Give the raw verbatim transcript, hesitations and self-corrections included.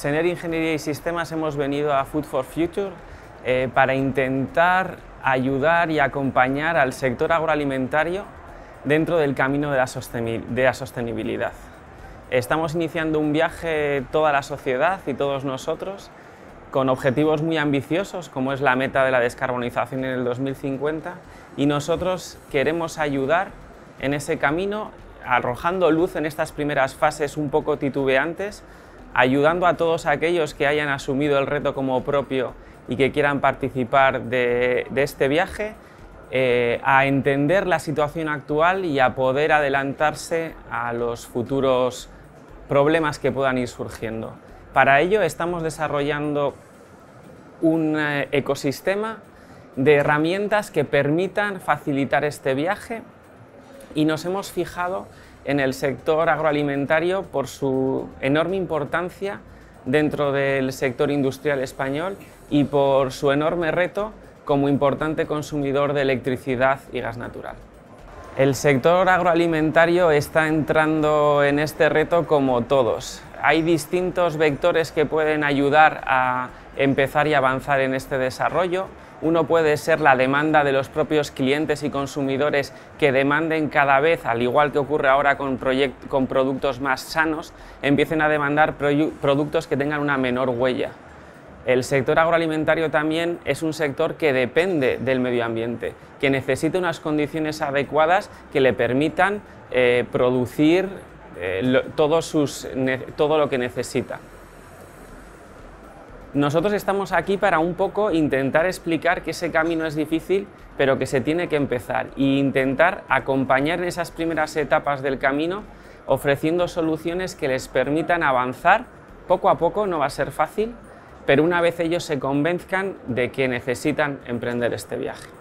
Sener Ingeniería y Sistemas hemos venido a Food for Future eh, para intentar ayudar y acompañar al sector agroalimentario dentro del camino de la, de la sostenibilidad. Estamos iniciando un viaje toda la sociedad y todos nosotros con objetivos muy ambiciosos, como es la meta de la descarbonización en el dos mil cincuenta, y nosotros queremos ayudar en ese camino, arrojando luz en estas primeras fases un poco titubeantes, ayudando a todos aquellos que hayan asumido el reto como propio y que quieran participar de, de este viaje, eh, a entender la situación actual y a poder adelantarse a los futuros problemas que puedan ir surgiendo. Para ello estamos desarrollando un eh, ecosistema de herramientas que permitan facilitar este viaje, y nos hemos fijado en el sector agroalimentario por su enorme importancia dentro del sector industrial español y por su enorme reto como importante consumidor de electricidad y gas natural. El sector agroalimentario está entrando en este reto como todos. Hay distintos vectores que pueden ayudar a empezar y avanzar en este desarrollo. Uno puede ser la demanda de los propios clientes y consumidores, que demanden cada vez, al igual que ocurre ahora con, con productos más sanos, empiecen a demandar productos que tengan una menor huella. El sector agroalimentario también es un sector que depende del medio ambiente, que necesita unas condiciones adecuadas que le permitan eh, producir eh, lo, todos sus, ne, todo lo que necesita. Nosotros estamos aquí para un poco intentar explicar que ese camino es difícil, pero que se tiene que empezar, e intentar acompañar en esas primeras etapas del camino, ofreciendo soluciones que les permitan avanzar poco a poco. No va a ser fácil, pero una vez ellos se convenzcan de que necesitan emprender este viaje.